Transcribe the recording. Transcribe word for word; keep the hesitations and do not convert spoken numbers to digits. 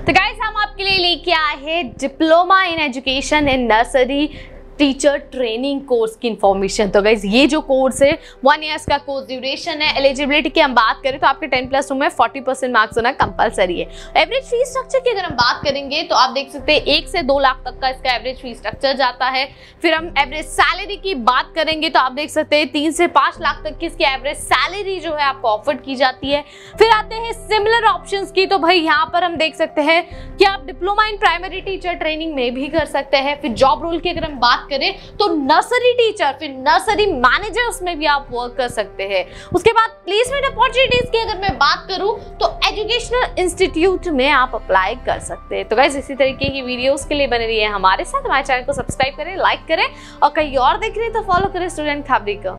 तो गाइस हम आपके लिए लेके आए हैं diploma in education in nursery teacher training course की इंफॉर्मेशन। तो गाइज ये जो कोर्स है वन ईयर्स का कोर्स ड्यूरेशन है। एलिजिबिलिटी की हम बात करें तो आपके टेन प्लस टू में फोर्टी परसेंट मार्क्स होना कंपलसरी है। एवरेज फीस स्ट्रक्चर की अगर हम बात करेंगे तो आप देख सकते हैं एक से दो लाख तक का इसका एवरेज फीस स्ट्रक्चर जाता है। फिर हम एवरेज सैलरी की बात करेंगे तो आप देख सकते हैं तीन से पांच लाख तक की इसकी एवरेज सैलरी जो है आपको ऑफर की जाती है। फिर आते हैं सिमिलर ऑप्शंस की, तो भाई यहाँ पर हम देख सकते हैं कि आप diploma in primary teacher training में भी कर सकते हैं। फिर जॉब रोल की अगर हम बात करें तो नर्सरी टीचर, फिर नर्सरी मैनेजर, उसमें भी आप वर्क कर सकते हैं। उसके बाद प्लेसमेंट अपॉर्चुनिटीज की अगर मैं बात करूं तो एजुकेशनल इंस्टीट्यूट में आप अप्लाई कर सकते हैं। तो गाइस इसी तरीके की वीडियोस के लिए बने रहिए हमारे साथ। हमारे चैनल को सब्सक्राइब करें, लाइक करें और कहीं और देख रहे हैं तो फॉलो करें स्टूडेंट खबरी को।